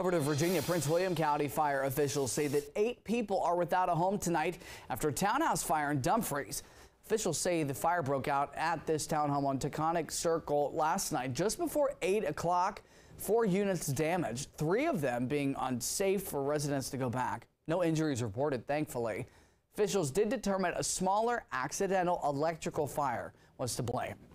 Over to Virginia, Prince William County fire officials say that 8 people are without a home tonight after a townhouse fire in Dumfries. Officials say the fire broke out at this townhome on Taconic Circle last night just before 8 o'clock. 4 units damaged, 3 of them being unsafe for residents to go back. No injuries reported, thankfully. Officials did determine a smaller accidental electrical fire was to blame.